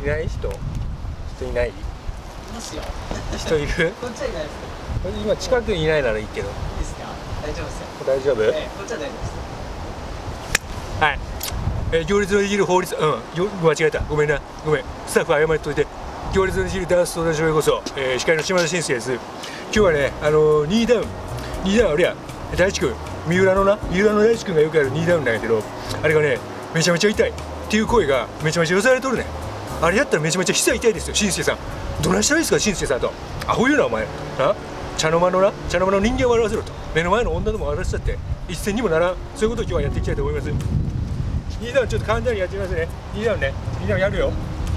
ない人いない？ ますよ。 人いる？ こっちはいないです。 今近くにいないならいいけど。 いいですか？大丈夫ですよ。 大丈夫？ こっちは大丈夫です。 はい。行列のできる法律、間違えた。ごめんな。ごめん。スタッフ謝っといて。行列のできるダンス相談所へこそ、司会の島田紳介です。今日はね、2ダウンあるやん。大地君、三浦の大地君がよくやる2ダウンなんやけど、あれがね、めちゃめちゃ痛いっていう声がめちゃめちゃ寄せられとるねん。あれやったらめちゃめちゃ膝痛いですよ、紳介さん。どないしたらいいですか、紳介さんと。アホ言うな、お前。な、茶の間の人間を笑わせろと。目の前の女でも笑わせたって一銭にもならん。そういうことを今日はやっていきたいと思います。2ダウンちょっと簡単にやってみますね。2ダウンね。2ダウンやるよ。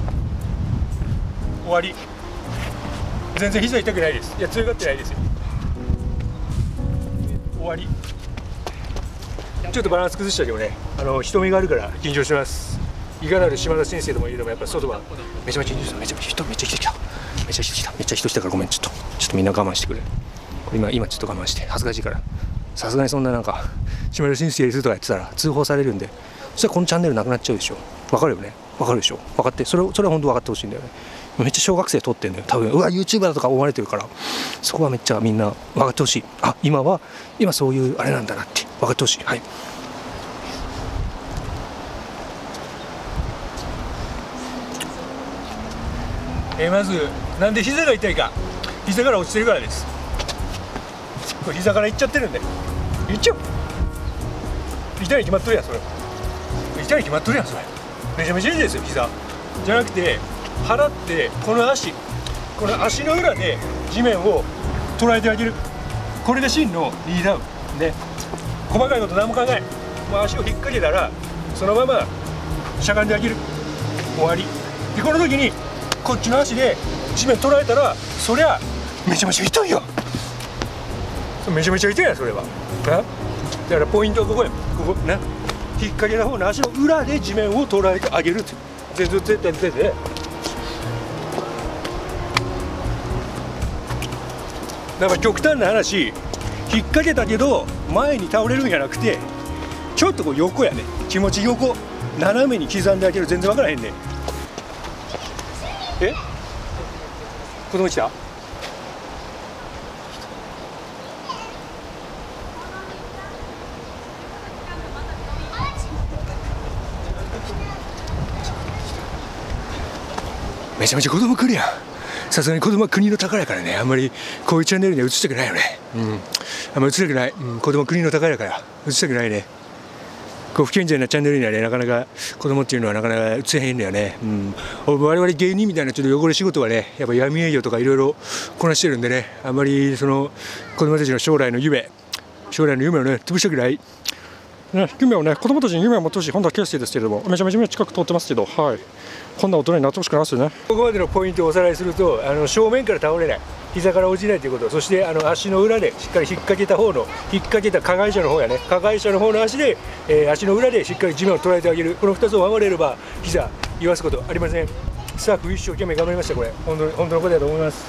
終わり。全然膝痛くないです。いや、強がってないですよ。終わり。ちょっとバランス崩したけどね、人目があるから緊張します。いかなる島田先生ともいえども、やっぱ外はめちゃめちゃ緊張する。めちゃめちゃ人来てた。めっちゃ人来たからごめん、ちょっとみんな我慢してくれ。これ今ちょっと我慢して、恥ずかしいから。さすがにそんななんか島田先生ですとかやってたら通報されるんで、そしたらこのチャンネルなくなっちゃうでしょ。わかるよね。わかるでしょ。分かって、それは本当分かってほしいんだよね。めっちゃ小学生撮ってんだよ多分。うわ YouTuber だとか思われてるから、そこはめっちゃみんな分かってほしい。あ、今そういうあれなんだなって分かってほしい。はい。まずなんで膝が痛いか。膝から落ちてるからです。これ膝からいっちゃってるんで、いっちゃう。痛いに決まっとるやんそれ。痛いに決まっとるやんそれ。めちゃめちゃいいですよ膝。じゃなくて払ってこの足の裏で地面を捉えてあげる。これが真の2ダウンね。細かいこと何も考えん。もう足を引っ掛けたらそのまましゃがんであげる。終わり。でこの時にこっちの足で地面捉えたら、そりゃめちゃめちゃ痛いよ。めちゃめちゃ痛いやんそれは。だからポイントはここや。ここな、引っ掛けた方の足の裏で地面を捉えてあげるって。絶対で。だから極端な話、引っ掛けたけど前に倒れるんじゃなくて、ちょっとこう横やね。気持ち横、斜めに刻んであげる。全然分からへんね。子供来た？めちゃめちゃ子供来るやん。さすがに子供は国の宝やからね、あんまりこういうチャンネルには映したくないよね。あんまり映したくない。子供は国の宝やから映したくないね。こう不健全なチャンネルにはね、なかなか子供っていうのはなかなか映せへんのよね。我々芸人みたいなちょっと汚れ仕事はね、やっぱ闇営業とかいろいろこなしてるんでね、あんまりその子供たちの将来の夢をね潰したくない。夢をね、子供たちに夢を持ってほしい本田圭佑ですけれども、めちゃめちゃ近く通ってますけど、はい、こんな大人になってほしくないですよね。ここまでのポイントをおさらいすると、正面から倒れない、膝から落ちないということ、そして足の裏でしっかり引っ掛けた方の、引っ掛けた加害者の方やね、加害者の方の足で、足の裏でしっかり地面を捉えてあげる。この2つを守れれば膝言わすことありません。スタッフ一生懸命頑張りました。これ本当のことだと思います。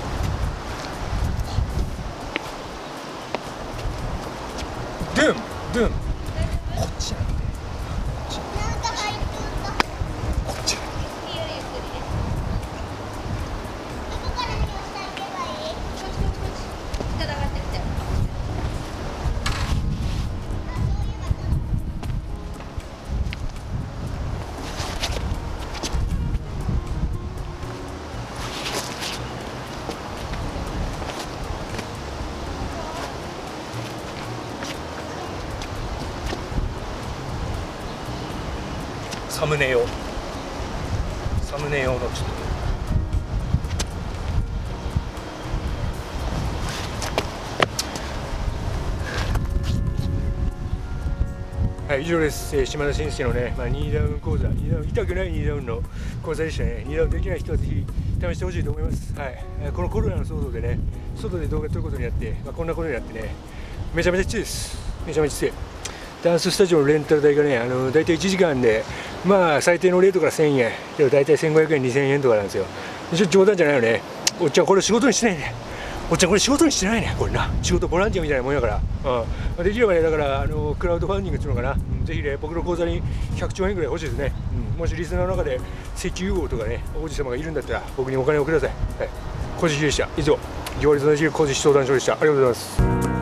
ドゥンこっちなんで、こっちサムネ用のちょっとはい、以上です。島田紳介のね、2ダウン講座、痛くない2ダウンの講座でしたね。2ダウンできない人はぜひ試してほしいと思います。はい、このコロナの騒動でね、外で動画撮ることになって、こんなことになってね、めちゃめちゃきついです。めちゃめちゃきつい。ダンススタジオのレンタル代がね、大体1時間で、最低のレートから1000円、でも大体1500円、2000円とかなんですよ。ちょっと冗談じゃないよね。おっちゃん、これ仕事にしないで。 おっちゃんこれ仕事にしてないねこれな。仕事ボランティアみたいなもんやから、できればねだからクラウドファンディングっていうのかな、ぜひね僕の口座に100兆円ぐらい欲しいですね。もしリスナーの中で石油王とかね王子様がいるんだったら僕にお金をください。はい、小路秀でした。以上行列のできる小路相談所でした。ありがとうございます。